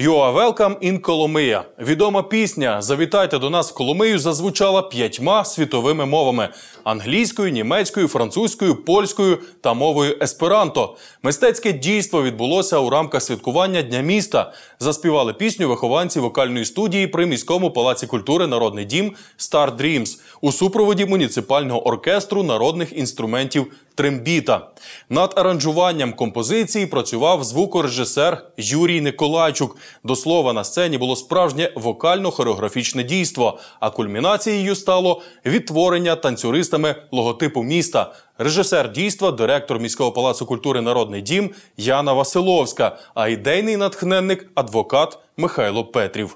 You are welcome in Коломия. Відома пісня «Завітайте до нас в Коломию» зазвучала 5 світовими мовами – англійською, німецькою, французькою, польською та мовою есперанто. Мистецьке дійство відбулося у рамках святкування Дня міста. Заспівали пісню вихованці вокальної студії при міському палаці культури «Народний дім» Star Dreams у супроводі муніципального оркестру народних інструментів «Трембіта». Над аранжуванням композиції працював звукорежисер Юрій Николайчук. До слова, на сцені було справжнє вокально-хореографічне дійство, а кульмінацією стало відтворення танцюристами логотипу міста. Режисер дійства – директор міського палацу культури «Народний дім» Яна Василовська, а ідейний натхненник – адвокат Михайло Петрів.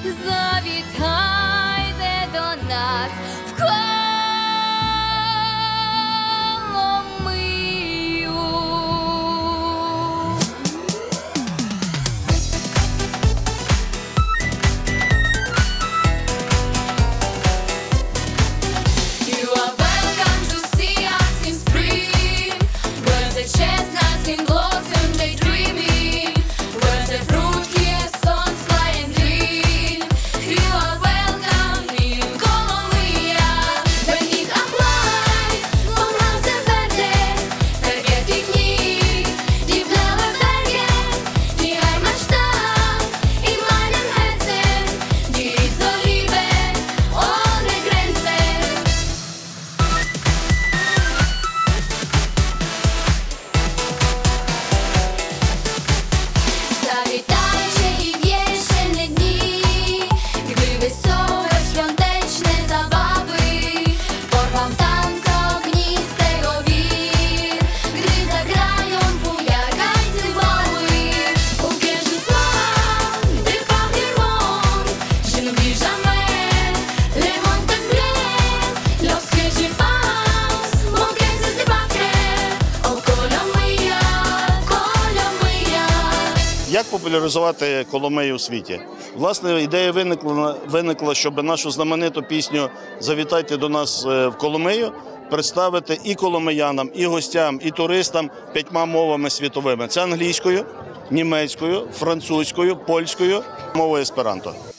Завітайте до нас в Коломию. You are welcome to see us in spring, where the chestnuts in blossom daydreaming, where the fruit songs fly and green. You are welcome in Коломия. When it applies, pomrance verde, sergieti dni, divnele berge, die Heimatstadt in meinem Herzen, die ist so Liebe ohne Grenzen. Завітайте і в єшені дні, gdy wesołe świąteczne zabawy porwą tanca ognistego wir, gdy zagrają wujaka i cymbału. Ubierze słowa, gdy pachnie rąk, je n'oublie jamais les montagnes bleues, lorsque je pense mon cœur se débattait. Oh Коломия, Коломия. Як популяризувати Коломию у світі? Власне, ідея виникла, щоб нашу знамениту пісню «Завітайте до нас в Коломию» представити і коломиянам, і гостям, і туристам 5 мовами світовими. Це англійською, німецькою, французькою, польською, мовою есперанто.